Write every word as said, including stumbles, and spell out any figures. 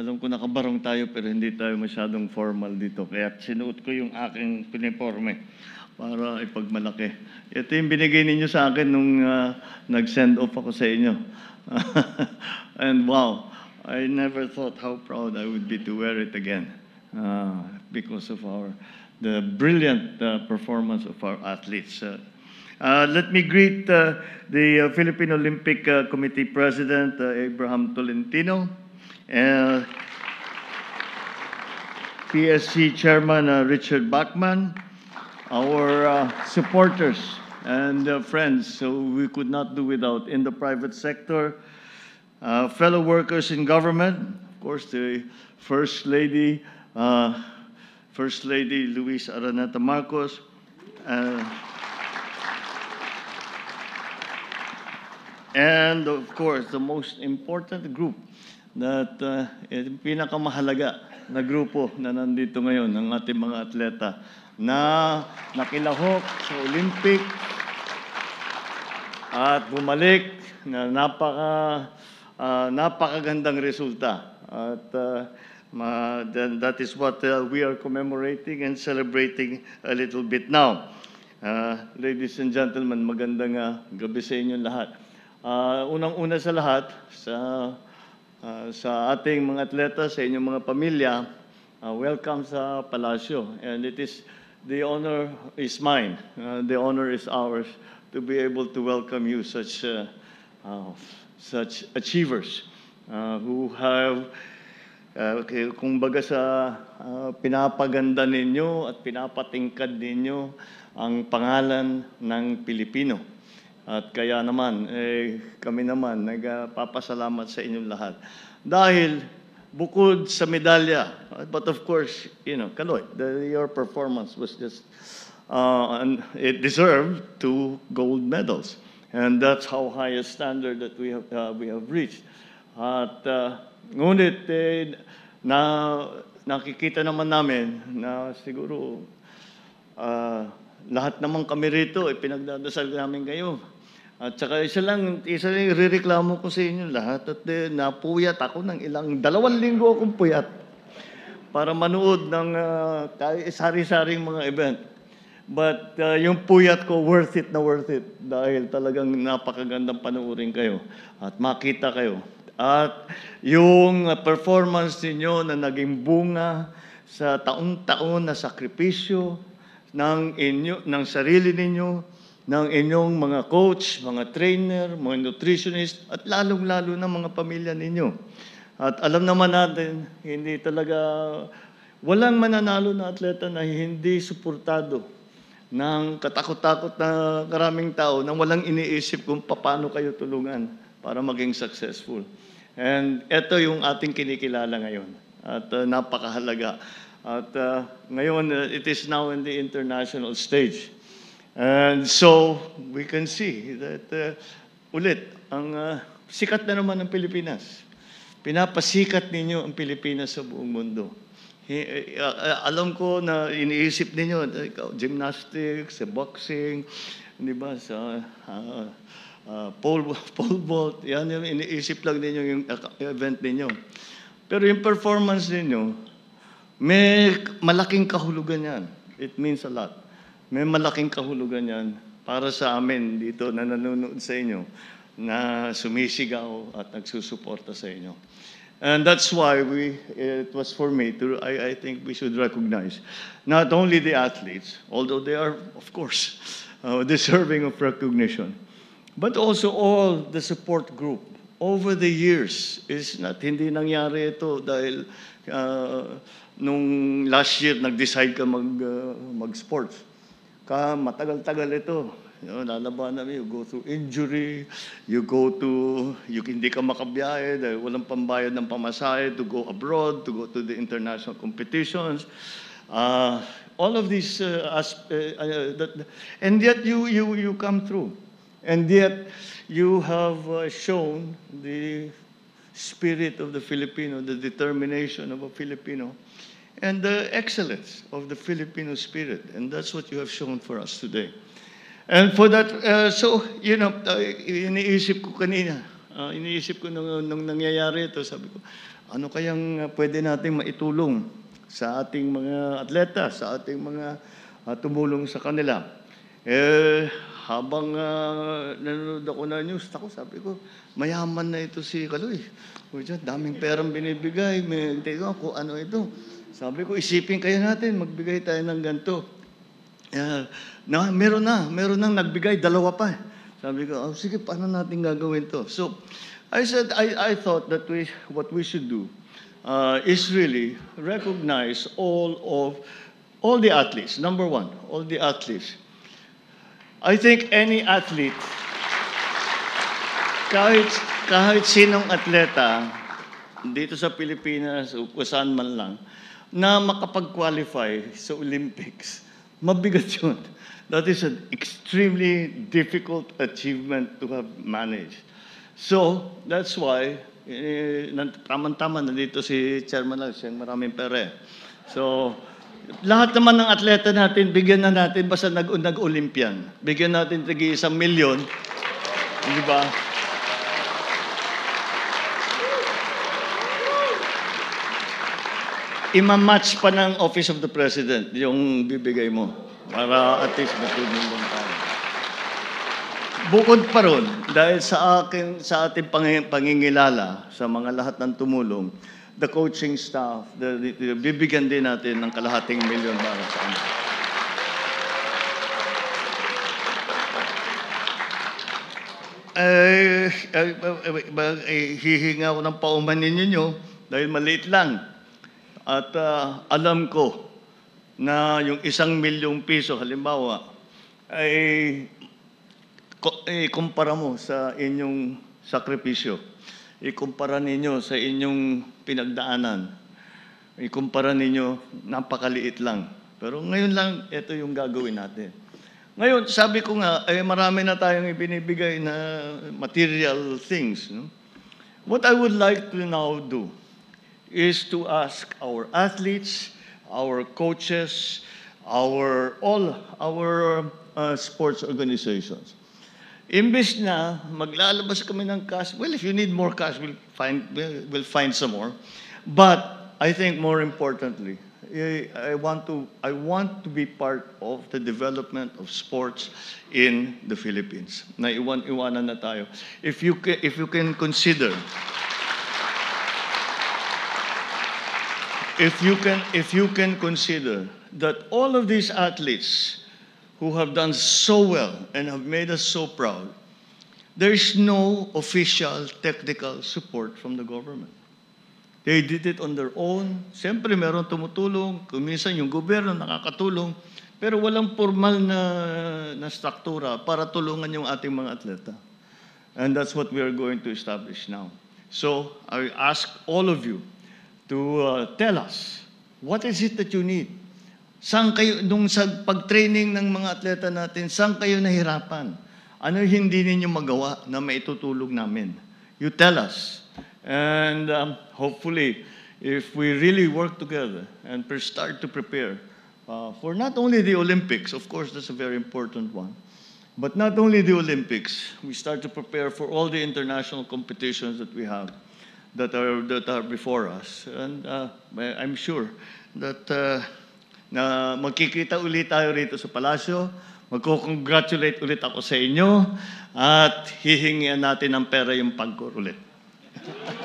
alam ko nakabarong tayo pero hindi tayo masyadong formal dito. Kaya sinuot ko yung aking uniforme para ipagmalaki. Ito yung binigay ninyo sa akin nung uh, nag-send off ako sa inyo. And wow, I never thought how proud I would be to wear it again uh, because of our the brilliant uh, performance of our athletes. Uh, uh, let me greet uh, the uh, Philippine Olympic uh, Committee President, uh, Abraham Tolentino, and P S C Chairman uh, Richard Bachman, our uh, supporters and uh, friends, so we could not do without in the private sector, uh, fellow workers in government, of course, the First Lady, uh, First Lady Luis Araneta Marcos, uh, and of course, the most important group that uh, yung pinakamahalaga na grupo na nandito ngayon, ng ating mga atleta na nakilahok sa Olympic at bumalik na napaka uh, napakagandang resulta. At uh, ma, then that is what uh, we are commemorating and celebrating a little bit now. Uh, ladies and gentlemen, magandang uh, gabi sa inyo lahat. Uh, unang-una sa lahat, sa uh, sa ating mga atleta, sa inyong mga pamilya, uh, welcome sa Palasyo. And it is the honor is mine, uh, the honor is ours to be able to welcome you, such uh, uh, such achievers uh, who have, uh, kumbaga sa uh, pinapaganda ninyo at pinapatingkad ninyo ang pangalan ng Pilipino. At kaya naman, eh, kami naman nagpapasalamat sa inyong lahat. Dahil bukod sa medalya, but of course, you know, Kaloy, the, your performance was just, uh, and it deserved two gold medals. And that's how high a standard that we have, uh, we have reached. At uh, ngunit, eh, na, nakikita naman namin na siguro uh, lahat naman kami rito, eh, pinagdadasal namin kayo. At saka isa lang, isa lang rireklamo ko sa inyo lahat at eh, napuyat ako ng ilang, dalawang linggo akong puyat para manood ng uh, sari-saring mga event. But uh, yung puyat ko, worth it na worth it dahil talagang napakagandang panoorin kayo at makita kayo. At yung uh, performance ninyo na naging bunga sa taon-taon na sakripisyo ng, inyo, ng sarili ninyo, ng inyong mga coach, mga trainer, mga nutritionist, at lalong-lalo na mga pamilya ninyo. At alam naman natin, hindi talaga, walang mananalo na atleta na hindi suportado ng katakot-takot na karaming tao na walang iniisip kung paano kayo tulungan para maging successful. And ito yung ating kinikilala ngayon. At uh, napakahalaga. At uh, ngayon, uh, it is now in the international stage. And so, we can see that uh, ulit, ang uh, sikat na naman ng Pilipinas. Pinapasikat ninyo ang Pilipinas sa buong mundo. He, uh, uh, alam ko na iniisip ninyo, uh, gymnastics, sa boxing, di ba, sa uh, uh, pole, pole vault, yan yung iniisip lang ninyo yung event ninyo. Pero yung performance ninyo, may malaking kahulugan yan. It means a lot. May malaking kahulugan yan para sa amin dito na nanonood sa inyo, na sumisigaw at nagsusuporta sa inyo. And that's why we, it was for me to, I, I think we should recognize not only the athletes, although they are, of course, uh, deserving of recognition, but also all the support group. Over the years, is not hindi nangyari ito dahil uh, nung last year nag-decide ka mag, uh, mag-sports. Ka matagal-tagal ito. You know, lalaban namin, you go through injury, you go to, you, hindi ka makabiyahe dahil walang pambayad ng pamasahe to go abroad, to go to the international competitions. Uh, all of these, uh, asp- uh, uh, that, and yet you, you, you come through. And yet you have uh, shown the spirit of the Filipino, the determination of a Filipino, and the excellence of the Filipino spirit. And that's what you have shown for us today. And for that, uh, so, you know, uh, iniisip ko kanina, uh, iniisip ko nung, nung nangyayari ito, sabi ko, Ano kayang uh, pwede nating maitulong sa ating mga atleta, sa ating mga uh, tumulong sa kanila. Eh, habang uh, nanonood ako na news, ako sabi ko, mayaman na ito si Kaloy. O dyan, daming perang binibigay, may teka ko, ano ito. Sabi ko, isipin kayo natin, magbigay tayo ng ganito. Uh, na, meron na, meron nang nagbigay, dalawa pa. Sabi ko, oh, sige, paano natin gagawin to? So, I said, I, I thought that we, what we should do uh, is really recognize all of, all the athletes. Number one, all the athletes. I think any athlete, kahit, kahit sinong atleta, dito sa Pilipinas o kung saan man lang, na makapag-qualify sa Olympics, mabigat yun. That is an extremely difficult achievement to have managed. So, that's why, eh, tamang-tama nandito si Chairman lang, siyang maraming pere. So, lahat naman ng atleta natin, bigyan na natin, basta nag- nag-Olympian. Bigyan natin tigi isang milyon. Di ba? Ima-match pa ng Office of the President yung bibigay mo para at least matulong lang tayo. Bukod pa ron, dahil sa akin, sa ating pangingilala sa mga lahat ng tumulong, the coaching staff, the, the, the, bibigyan din natin ng kalahating milyon para sa amin. Eh, eh, eh, eh, hihinga ako ng paumanin ninyo dahil maliit lang. At uh, alam ko na yung isang milyong piso, halimbawa, ay ikumpara mo sa inyong sakripisyo. Ikumpara ninyo sa inyong pinagdaanan. Ikumpara ninyo, napakaliit lang. Pero ngayon lang, ito yung gagawin natin. Ngayon, sabi ko nga, eh, marami na tayong ibinibigay na material things. No? What I would like to now do is to ask our athletes, our coaches, our all our uh, sports organizations. Imbes na maglalabas kami ng cash, well, if you need more cash, we'll find we'll, we'll find some more. But I think more importantly, I, I want to I want to be part of the development of sports in the Philippines. Na iwan iwanan na tayo. If you can, if you can consider If you can, if you can consider that all of these athletes who have done so well and have made us so proud, there is no official technical support from the government. They did it on their own. Siyempre, meron tumutulong. Kuminsan yung gobyerno nakakatulong. Pero walang formal na, na struktura para tulungan yung ating mga atleta. And that's what we are going to establish now. So, I ask all of you to uh, tell us, what is it that you need? Saan kayo, nung sa pag-training ng mga atleta natin, saan kayo nahirapan? Ano hindi ninyo magawa na maitutulog namin? You tell us. And um, hopefully, if we really work together and start to prepare uh, for not only the Olympics, of course, that's a very important one, but not only the Olympics, we start to prepare for all the international competitions that we have. that are that are before us, and uh, I'm sure that uh, na magkikita ulit tayo rito sa palasyo, magko-congratulate ulit ako sa inyo, at hihingian natin ng pera yung pagkor ulit.